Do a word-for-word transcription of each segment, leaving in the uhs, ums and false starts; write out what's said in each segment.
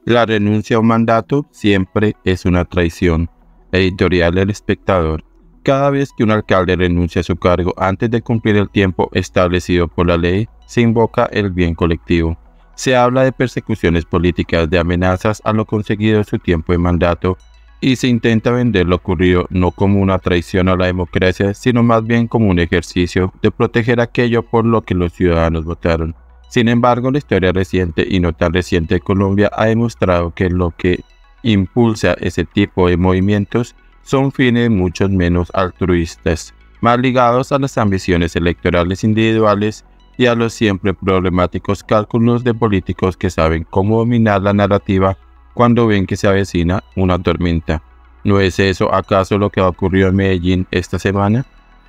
La renuncia a un mandato siempre es una traición. Editorial del Espectador. Cada vez que un alcalde renuncia a su cargo antes de cumplir el tiempo establecido por la ley, se invoca el bien colectivo. Se habla de persecuciones políticas, de amenazas a lo conseguido en su tiempo de mandato, y se intenta vender lo ocurrido no como una traición a la democracia, sino más bien como un ejercicio de proteger aquello por lo que los ciudadanos votaron. Sin embargo, la historia reciente y no tan reciente de Colombia ha demostrado que lo que impulsa ese tipo de movimientos son fines mucho menos altruistas, más ligados a las ambiciones electorales individuales y a los siempre problemáticos cálculos de políticos que saben cómo dominar la narrativa cuando ven que se avecina una tormenta. ¿No es eso acaso lo que ha ocurrido en Medellín esta semana?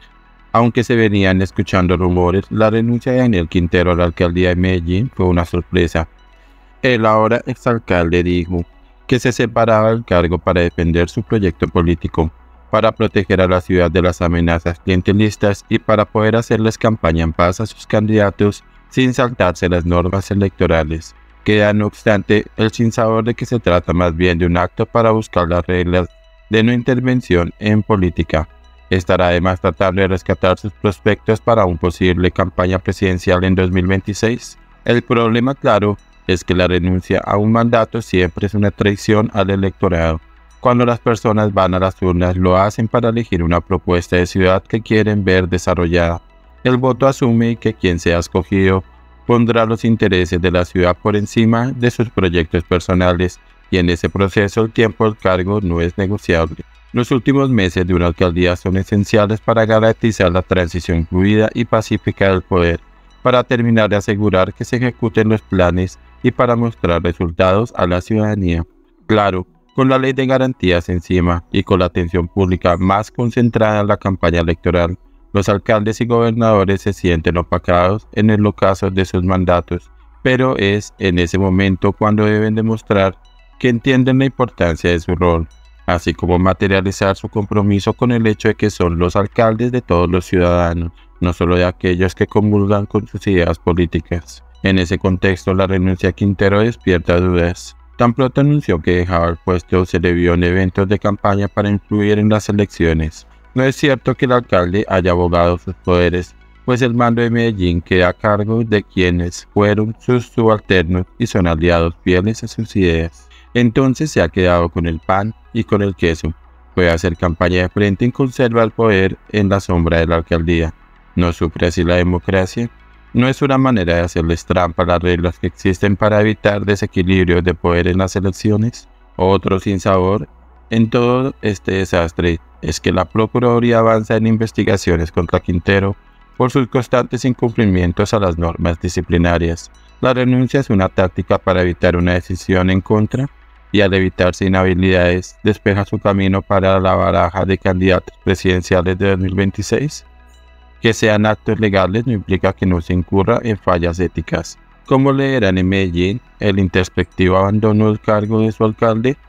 Aunque se venían escuchando rumores, la renuncia de Daniel Quintero a la alcaldía de Medellín fue una sorpresa. El ahora exalcalde dijo que se separaba del cargo para defender su proyecto político, para proteger a la ciudad de las amenazas clientelistas y para poder hacerles campaña en paz a sus candidatos sin saltarse las normas electorales. Queda no obstante el sinsabor de que se trata más bien de un acto para buscar las reglas de no intervención en política. Estará además tratando de rescatar sus prospectos para una posible campaña presidencial en dos mil veintiséis. El problema, claro, es que la renuncia a un mandato siempre es una traición al electorado. Cuando las personas van a las urnas, lo hacen para elegir una propuesta de ciudad que quieren ver desarrollada. El voto asume que quien sea escogido pondrá los intereses de la ciudad por encima de sus proyectos personales, y en ese proceso el tiempo del cargo no es negociable. Los últimos meses de una alcaldía son esenciales para garantizar la transición fluida y pacífica del poder, para terminar de asegurar que se ejecuten los planes y para mostrar resultados a la ciudadanía. Claro, con la ley de garantías encima y con la atención pública más concentrada en la campaña electoral, los alcaldes y gobernadores se sienten opacados en el ocaso de sus mandatos, pero es en ese momento cuando deben demostrar que entienden la importancia de su rol, así como materializar su compromiso con el hecho de que son los alcaldes de todos los ciudadanos, no solo de aquellos que comulgan con sus ideas políticas. En ese contexto, la renuncia a Quintero despierta dudas. Tan pronto anunció que dejaba el puesto, se le vio en eventos de campaña para influir en las elecciones. No es cierto que el alcalde haya abogado sus poderes, pues el mando de Medellín queda a cargo de quienes fueron sus subalternos y son aliados fieles a sus ideas. Entonces se ha quedado con el pan y con el queso. Puede hacer campaña de frente y conserva el poder en la sombra de la alcaldía. ¿No sufre así la democracia? ¿No es una manera de hacerles trampa a las reglas que existen para evitar desequilibrios de poder en las elecciones? Otro sinsabor en todo este desastre es que la Procuraduría avanza en investigaciones contra Quintero por sus constantes incumplimientos a las normas disciplinarias. La renuncia es una táctica para evitar una decisión en contra, y al evitarse inhabilidades, despeja su camino para la baraja de candidatos presidenciales de dos mil veintiséis. Que sean actos legales no implica que no se incurra en fallas éticas. Como leerán en Medellín, el introspectivo abandonó el cargo de su alcalde